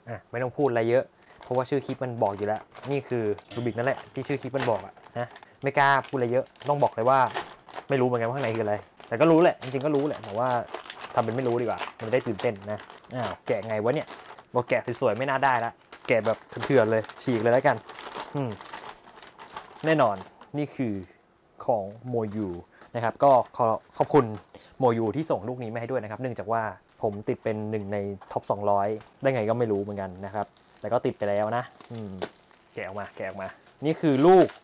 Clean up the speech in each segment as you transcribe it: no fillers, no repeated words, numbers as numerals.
ไม่ต้องพูดอะไรเยอะเพราะว่าชื่อคลิปมันบอกอยู่แล้วนี่คือรูบิกนั่นแหละที่ชื่อคลิปมันบอกอะนะไม่กล้าพูดอะไรเยอะต้องบอกเลยว่าไม่รู้เหมือนกันว่าข้างในคืออะไรแต่ก็รู้แหละจริงๆก็รู้แหละแต่ว่าทำเป็นไม่รู้ดีกว่ามันได้ตื่นเต้นนะแกะไงวะเนี่ยบอกแกะสวยๆไม่น่าได้ละแกะแบบเถื่อนๆเลยฉีกเลยแล้วกันแน่นอนนี่คือของโมยูนะครับก็ขอบคุณโมยูที่ส่งลูกนี้มาให้ด้วยนะครับเนื่องจากว่าผมติดเป็น1ในท็อป200ได้ไงก็ไม่รู้เหมือนกันนะครับแต่ก็ติดไปแล้วนะแกะออกมานี่คือลูก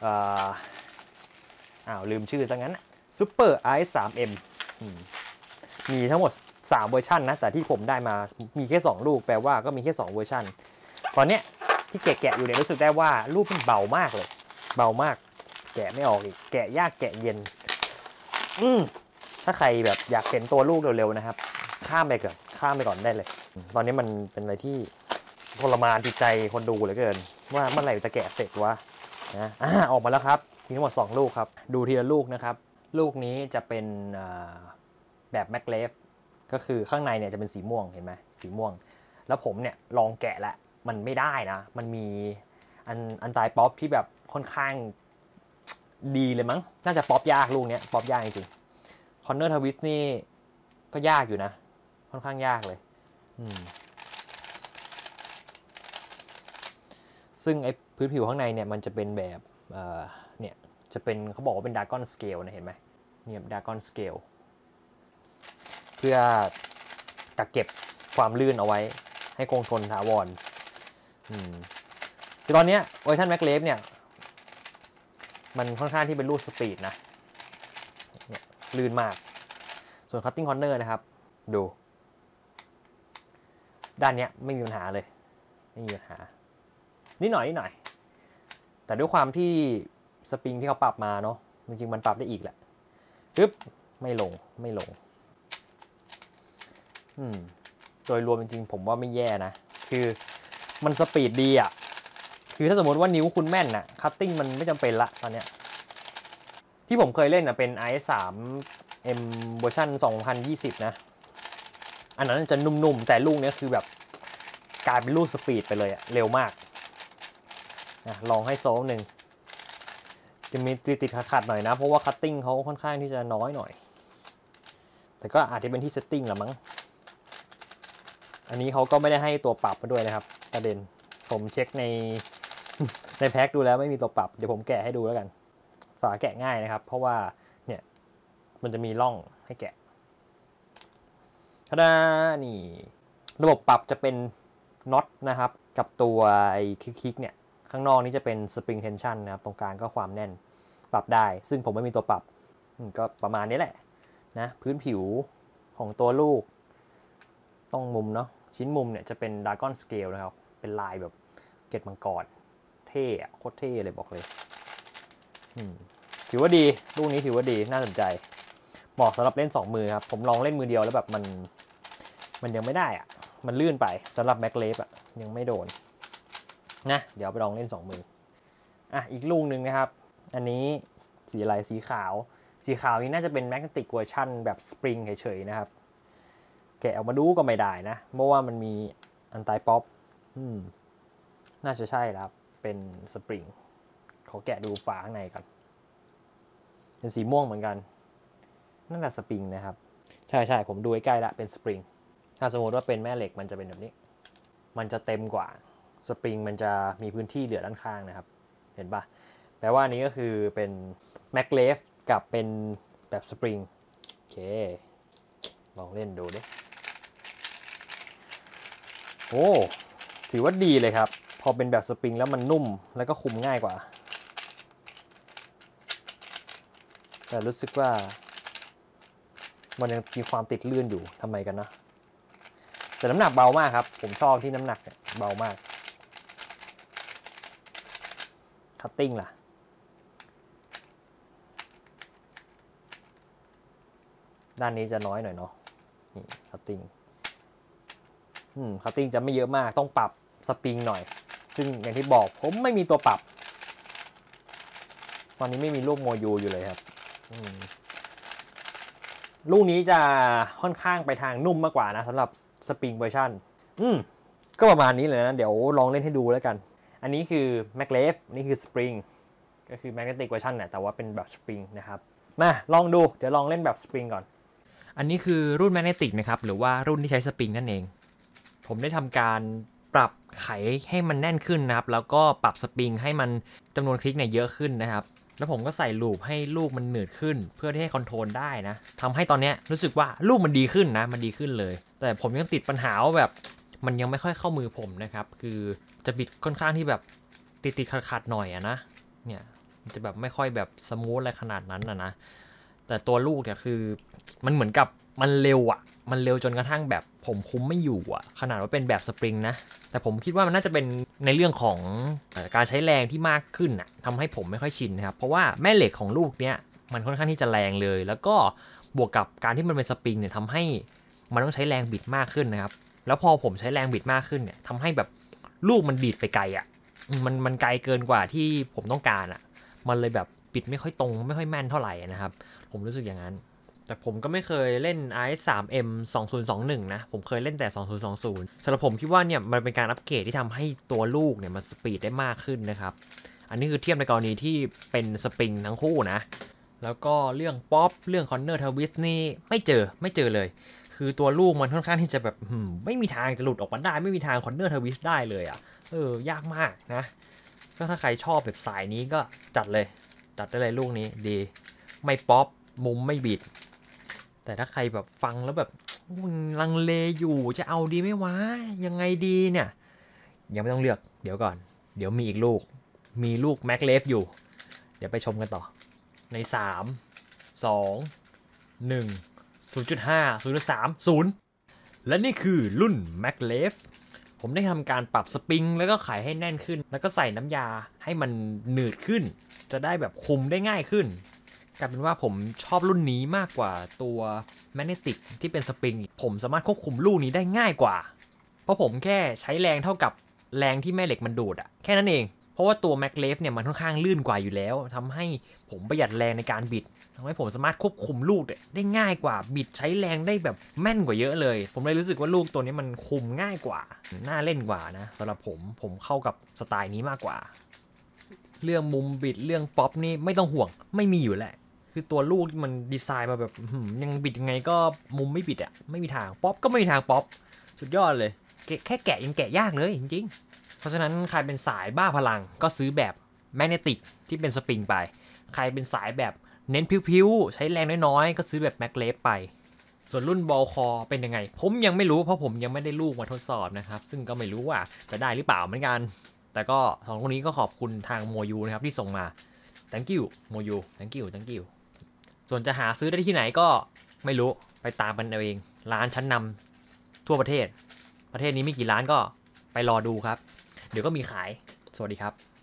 ลืมชื่อซะงั้นSuper Ice 3M มีทั้งหมด3เวอร์ชันนะแต่ที่ผมได้มามีแค่2ลูกแปลว่าก็มีแค่2เวอร์ชันตอนเนี้ยที่แกะอยู่เนี่ยรู้สึกได้ว่าลูกมันเบามากเลยเบามากแกะไม่ออกอีกแกะยากแกะเย็นถ้าใครแบบอยากเห็นตัวลูกเร็วๆนะครับข้ามไปก่อนได้เลยตอนนี้มันเป็นอะไรที่ทรมานจิตใจคนดูเหลือเกินว่าเมื่อไหร่จะแกะเสร็จวะนะออกมาแล้วครับมีทั้งหมด2ลูกครับดูทีละลูกนะครับลูกนี้จะเป็นแบบแม็กเลฟก็คือข้างในเนี่ยจะเป็นสีม่วงเห็นไหมสีม่วงแล้วผมเนี่ยลองแกะแล้วมันไม่ได้นะมันมีอันตายป๊อปที่แบบค่อนข้างดีเลยมั้งน่าจะป๊อปยากลูกนี้ป๊อปยากจริงๆคอนเนอร์ทวิสนี่ก็ยากอยู่นะค่อนข้างยากเลยซึ่งไอ้พื้นผิวข้างในเนี่ยมันจะเป็นแบบเนี่ยจะเป็นเขาบอกว่าเป็นดากอนสเกลนะเห็นไหมเนี่ยดากอนสเกลเพื่อกักเก็บความลื่นเอาไว้ให้คงทนถาวรคือตอนนี้เวอร์ชันแม็กเลฟเนี่ยมันค่อนข้างที่เป็นรูปสปีดนะเนี่ยลื่นมากส่วนคัตติ้งคอร์เนอร์นะครับดูด้านนี้ไม่มีปัญหาเลยไม่มีปัญหานิดหน่อยแต่ด้วยความที่สปริงที่เขาปรับมาเนาะจริงๆมันปรับได้อีกแหละปึ๊บไม่ลงโดยรวมจริงๆผมว่าไม่แย่นะคือมันสปีดดีอ่ะคือถ้าสมมติว่านิ้วคุณแม่นน่ะคัตติ้งมันไม่จำเป็นละตอนเนี้ยที่ผมเคยเล่นเป็น i3M เวอร์ชัน2020นะอันนั้นจะนุ่มๆแต่ลูกนี้คือแบบกลายเป็นลูกสปีดไปเลยอะเร็วมากลองให้โซ่หนึ่งจะมีติดขัดหน่อยนะเพราะว่าคัตติ้งเขาค่อนข้างที่จะน้อยหน่อยแต่ก็อาจจะเป็นที่เซตติ้งละมั้งอันนี้เขาก็ไม่ได้ให้ตัวปรับมาด้วยนะครับประเด็นผมเช็คในแพ็คดูแล้วไม่มีตัวปรับเดี๋ยวผมแกะให้ดูแล้วกันฝาแกะง่ายนะครับเพราะว่าเนี่ยมันจะมีร่องให้แกะนี่ระบบปรับจะเป็นน็อตนะครับกับตัวไอ้คลิกเนี่ยข้างนอกนี้จะเป็นสปริงเทนชันนะครับตรงกลางก็ความแน่นปรับได้ซึ่งผมไม่มีตัวปรับก็ประมาณนี้แหละนะพื้นผิวของตัวลูกต้องมุมเนาะชิ้นมุมเนี่ยจะเป็นดากอนสเกลนะครับเป็นลายแบบเกล็ดมังกรเท่โคตรเท่เลยบอกเลยถือว่าดีลูกนี้ถือว่าดีน่าสนใจเหมาะสำหรับเล่น2มือครับผมลองเล่นมือเดียวแล้วแบบมันยังไม่ได้อะมันลื่นไปสำหรับแม็กเลฟอะยังไม่โดนนะเดี๋ยวไปลองเล่น2มืออีกลูกหนึ่งนะครับอันนี้สีอะไรสีขาวนี้น่าจะเป็นแมกเนติกเวอร์ชันแบบสปริงเฉยๆนะครับแกะออกมาดูก็ไม่ได้นะเพราะว่ามันมีอันตายป๊อปน่าจะใช่ครับเป็นสปริงขอแกะดูฝาข้างในก่อนเป็นสีม่วงเหมือนกันนั่นแหละสปริงนะครับใช่ผมดูใกล้ๆละเป็นสปริงถ้าสมมติว่าเป็นแม่เหล็กมันจะเป็นแบบนี้มันจะเต็มกว่าสปริงมันจะมีพื้นที่เหลือด้านข้างนะครับเห็นปะแปลว่านี้ก็คือเป็นแม็กเลฟกับเป็นแบบสปริงโอเคลองเล่นดูดิโอ้ถือว่าดีเลยครับพอเป็นแบบสปริงแล้วมันนุ่มแล้วก็คุมง่ายกว่าแต่รู้สึกว่ามันยังมีความติดลื่นอยู่ทำไมกันนะแต่น้ำหนักเบามากครับผมชอบที่น้ำหนักเบามากคัตติ้งล่ะด้านนี้จะน้อยหน่อยเนาะนี่คัตติ้งคัตติ้งจะไม่เยอะมากต้องปรับสปริงหน่อยซึ่งอย่างที่บอกผมไม่มีตัวปรับตอนนี้ไม่มีลูกโมยูอยู่เลยครับลูกนี้จะค่อนข้างไปทางนุ่มมากกว่านะสำหรับสปริงเวอร์ชันก็ประมาณนี้เลยนะเดี๋ยวลองเล่นให้ดูแล้วกันอันนี้คือ maglev นี่คือ spring ก็คือ magnetic version เนี่ยแต่ว่าเป็นแบบ spring นะครับมาลองดูเดี๋ยวลองเล่นแบบ spring ก่อนอันนี้คือรุ่น magnetic นะครับหรือว่ารุ่นที่ใช้ spring นั่นเองผมได้ทำการปรับไขให้มันแน่นขึ้นนะครับแล้วก็ปรับสปริงให้มันจำนวนคลิกเนี่ยเยอะขึ้นนะครับแล้วผมก็ใส่ลูปให้ลูกมันหนืดขึ้นเพื่อที่ให้คอนโทรลได้นะทำให้ตอนนี้รู้สึกว่าลูกมันดีขึ้นนะมันดีขึ้นเลยแต่ผมยังติดปัญหาแบบมันยังไม่ค่อยเข้ามือผมนะครับคือจะบิดค่อนข้างที่แบบติดขัดหน่อยอะนะเนี่ยมันจะแบบไม่ค่อยแบบสมูทอะไรขนาดนั้นนะแต่ตัวลูกเนี่ยคือมันเหมือนกับมันเร็วอะมันเร็วจนกระทั่งแบบผมคุมไม่อยู่อะขนาดว่าเป็นแบบสปริงนะแต่ผมคิดว่ามันน่าจะเป็นในเรื่องของการใช้แรงที่มากขึ้นอะทำให้ผมไม่ค่อยชินนะครับเพราะว่าแม่เหล็กของลูกเนี้ยมันค่อนข้างที่จะแรงเลยแล้วก็บวกกับการที่มันเป็นสปริงเนี่ยทำให้มันต้องใช้แรงบิดมากขึ้นนะครับแล้วพอผมใช้แรงบิดมากขึ้นเนี่ยทำให้แบบลูกมันดีดไปไกลอะมันไกลเกินกว่าที่ผมต้องการอะมันเลยแบบบิดไม่ค่อยตรงไม่ค่อยแม่นเท่าไหร่นะครับผมรู้สึกอย่างนั้นแต่ผมก็ไม่เคยเล่น RS3M 2021นะผมเคยเล่นแต่2020สำหรับผมคิดว่าเนี่ยมันเป็นการอัปเกรดที่ทำให้ตัวลูกเนี่ยมันสปีดได้มากขึ้นนะครับอันนี้คือเทียบในกรณีที่เป็นสปริงทั้งคู่นะแล้วก็เรื่องป๊อปเรื่องคอนเนอร์ทวิสต์นี่ไม่เจอเลยคือตัวลูกมันค่อนข้างที่จะแบบไม่มีทางจะหลุดออกมาได้ไม่มีทางคอนเนอร์ทวิสต์ได้เลยอ่ะยากมากนะก็ถ้าใครชอบแบบสายนี้ก็จัดได้เลยลูกนี้ดีไม่ป๊อปมุมไม่บิดแต่ถ้าใครแบบฟังแล้วแบบลังเลอยู่จะเอาดีไม่วะยังไงดีเนี่ยยังไม่ต้องเลือกเดี๋ยวก่อนเดี๋ยวมีอีกลูกมีลูก maglev อยู่เดี๋ยวไปชมกันต่อใน3 2 1 0.5 0.3 0และนี่คือรุ่น maglev ผมได้ทำการปรับสปริงแล้วก็ไขให้แน่นขึ้นแล้วก็ใส่น้ำยาให้มันหนืดขึ้นจะได้แบบคุมได้ง่ายขึ้นกลายเป็นว่าผมชอบรุ่นนี้มากกว่าตัวแมกเนติกที่เป็นสปริงผมสามารถควบคุมลูกนี้ได้ง่ายกว่าเพราะผมแค่ใช้แรงเท่ากับแรงที่แม่เหล็กมันดูดอะแค่นั้นเองเพราะว่าตัว maglev เนี่ยมันค่อนข้างลื่นกว่าอยู่แล้วทำให้ผมประหยัดแรงในการบิดทำให้ผมสามารถควบคุมลูกได้ง่ายกว่าบิดใช้แรงได้แบบแม่นกว่าเยอะเลยผมเลยรู้สึกว่าลูกตัวนี้มันคุมง่ายกว่าน่าเล่นกว่านะสำหรับผมเข้ากับสไตล์นี้มากกว่าเรื่องมุมบิดเรื่องป๊อปนี่ไม่ต้องห่วงไม่มีอยู่แหละคือตัวลูกมันดีไซน์มาแบบยังบิดยังไงก็มุมไม่บิดอ่ะไม่มีทางป๊อปก็ไม่มีทางป๊อปสุดยอดเลยแค่แกะยังแกะยากเลยจริงๆเพราะฉะนั้นใครเป็นสายบ้าพลังก็ซื้อแบบแมกเนติกที่เป็นสปริงไปใครเป็นสายแบบเน้นพิ้วๆใช้แรงน้อยๆก็ซื้อแบบแม็กเลฟไปส่วนรุ่นบอลคอเป็นยังไงผมยังไม่รู้เพราะผมยังไม่ได้ลูกมาทดสอบนะครับซึ่งก็ไม่รู้ว่าจะได้หรือเปล่าเหมือนกันแต่ก็สองคนนี้ก็ขอบคุณทางโมยูนะครับที่ส่งมา thank you โมยู thank you ส่วนจะหาซื้อได้ที่ไหนก็ไม่รู้ไปตามกันเอาเองร้านชั้นนำทั่วประเทศนี้ไม่กี่ร้านก็ไปรอดูครับเดี๋ยวก็มีขายสวัสดีครับ